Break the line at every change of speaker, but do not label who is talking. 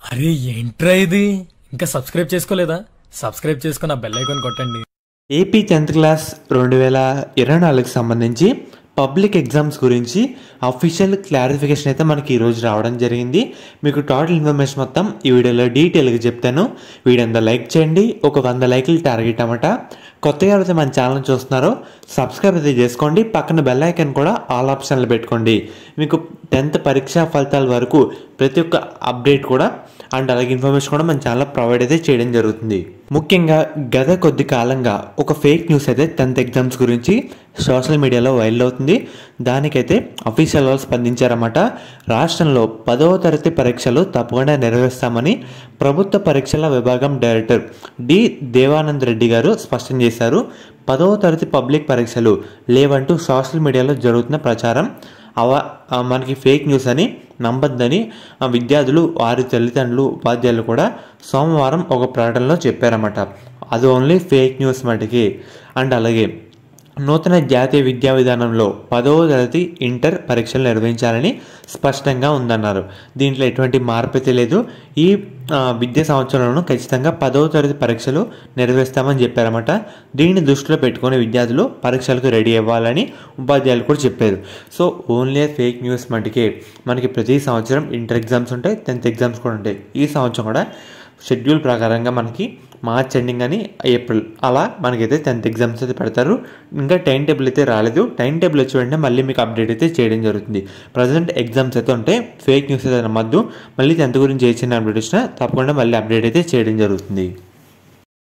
అరే ఏంట్రా ఇది? ఇంకా సబ్స్క్రైబ్ చేసుకోలేదా? సబ్స్క్రైబ్ చేసుకుని ఆ బెల్ ఐకాన్ కొట్టండి.
ఏపీ 10th క్లాస్ 2024కి సంబంధించి పబ్లిక్ ఎగ్జామ్స్ గురించి అఫీషియల్ క్లారిఫికేషన్ అయితే మనకి ఈరోజు రావడం జరిగింది. మీకు టోటల్ ఇన్ఫర్మేషన్ మొత్తం ఈ వీడియోలో డీటెయిల్గా చెప్తాను. వీడియో అంతా లైక్ చేయండి. ఒక 100 లైకులు టార్గెట్ అన్నమాట. కొత్తగా ఎవరైతే మన ఛానల్ చూస్తున్నారో సబ్స్క్రైబ్ అయితే చేసుకోండి. పక్కన బెల్ ఐకాన్ కూడా ఆల్ ఆప్షన్లు పెట్టుకోండి. మీకు 10th పరీక్షా ఫలితాల వరకు ప్రతి ఒక్క అప్డేట్ కూడా అండ్ అలాగే ఇన్ఫర్మేషన్ కూడా మన ఛానల్ ప్రొవైడ్ అయితే చేయడం జరుగుతుంది. ముఖ్యంగా గత కొద్ది కాలంగా ఒక ఫేక్ న్యూస్ అయితే 10th ఎగ్జామ్స్ గురించి సోషల్ మీడియాలో వైరల్ అవుతుంది. దానికైతే అఫీషియల్ వాళ్ళు స్పందించారన్నమాట. రాష్ట్రంలో 10వ తరగతి పరీక్షలు తప్పకుండా నిర్వహిస్తామని ప్రభుత్వ పరీక్షల విభాగం డైరెక్టర్ డి దేవానంద్ రెడ్డి గారు స్పష్టం చేశారు. 10వ తరగతి పబ్లిక్ పరీక్షలు లేవంటూ సోషల్ మీడియాలో జరుగుతున్న ప్రచారం మనకి ఫేక్ న్యూస్ అని నమ్మద్దని విద్యార్థులు వారి తల్లిదండ్రులు ఉపాధ్యాయులు కూడా సోమవారం ఒక ప్రకటనలో చెప్పారన్నమాట. అది ఓన్లీ ఫేక్ న్యూస్ మటుకి. అండ్ అలాగే నూతన జాతీయ విద్యా విధానంలో 10వ తరగతి ఇంటర్ పరీక్షలు నిర్వహించాలని స్పష్టంగా ఉందన్నారు. దీంట్లో ఎటువంటి మార్పు అయితే లేదు. ఈ విద్యా సంవత్సరంలో ఖచ్చితంగా 10వ తరగతి పరీక్షలు నిర్వహిస్తామని చెప్పారన్నమాట. దీన్ని దృష్టిలో పెట్టుకుని విద్యార్థులు పరీక్షలకు రెడీ అవ్వాలని ఉపాధ్యాయులు కూడా చెప్పారు. సో ఓన్లీ ఫేక్ న్యూస్ మటుకే. మనకి ప్రతి సంవత్సరం ఇంటర్ ఎగ్జామ్స్ ఉంటాయి, 10th ఎగ్జామ్స్ కూడా ఉంటాయి. ఈ సంవత్సరం కూడా షెడ్యూల్ ప్రకారంగా మనకి మార్చ్ ఎండింగ్ అని ఏప్రిల్ అలా మనకైతే 10th ఎగ్జామ్స్ అయితే పెడతారు. ఇంకా టైం టేబుల్ అయితే రాలేదు. టైం టేబుల్ వచ్చి వెంటనే మళ్ళీ మీకు అప్డేట్ అయితే చేయడం జరుగుతుంది. ప్రజెంట్ ఎగ్జామ్స్ అయితే ఉంటే ఫేక్ న్యూస్ అయితే నమ్మద్దు. మళ్ళీ 10th గురించి ఏ చిన్న అప్డేట్ వచ్చినా తప్పకుండా మళ్ళీ అప్డేట్ అయితే చేయడం జరుగుతుంది.